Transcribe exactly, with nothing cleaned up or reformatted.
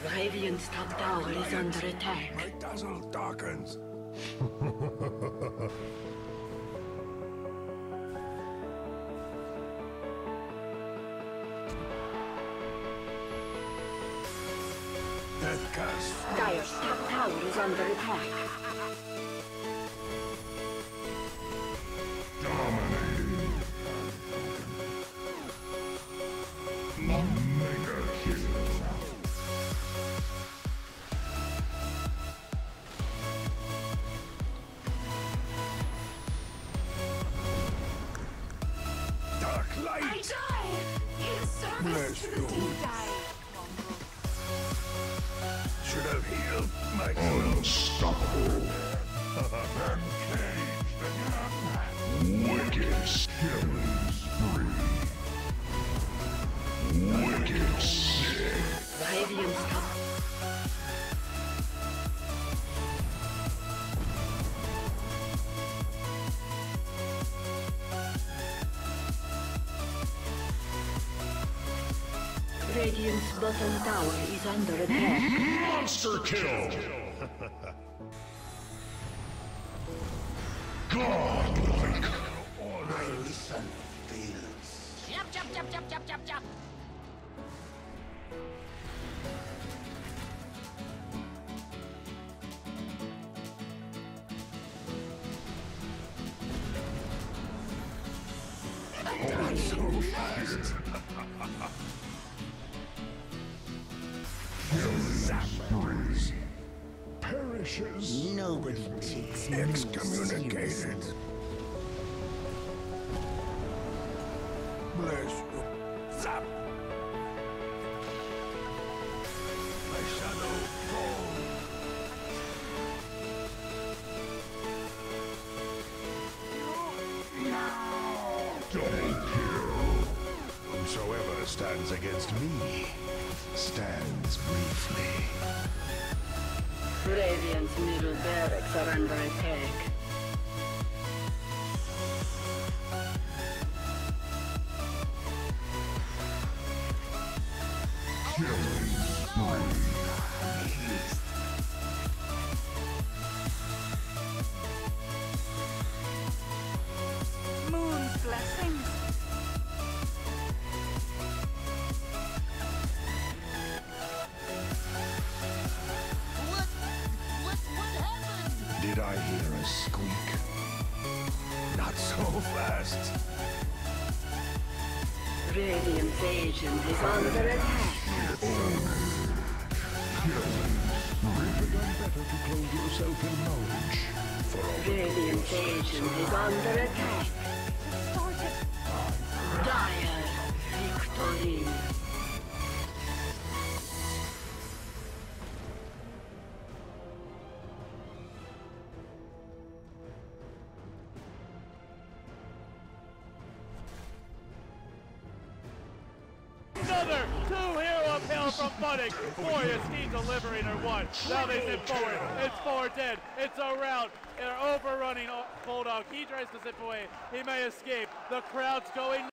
Radiant's top tower is under attack. My dazzle darkens. Death cast. Dire's top tower is under attack. Dominating. Mega kill. Dark light. I die in service Bless to the you. deep dive. Should have healed my unstoppable. Wicked killing spree. Wicked sick. Radiant's top. Radiant's bottom tower is under attack. Monster kill. Godlike. My listen feels. Jump, jump, jump, jump, jump, jump, jump. Not so fast. Killing spree. Perishes. Nobody takes me Excommunicated. seriously. Bless you. Zap. My shadow falls. Double kill. Whosoever stands against me stands briefly. Radiant's middle barracks are under attack. Killing spree. Moon's blessings. What? What? What happened? Did I hear a squeak? Not so fast. Radiant's agent is under attack. Better to clothe yourself in knowledge. For all Radiant's agent is under attack. Dire victory. Another two-hero uphill from Budding. Warriors keep delivering her one. Now they sit forward. It's four dead. It's a rout. They're overrunning Bulldog. He tries to zip away. He may escape. The crowd's going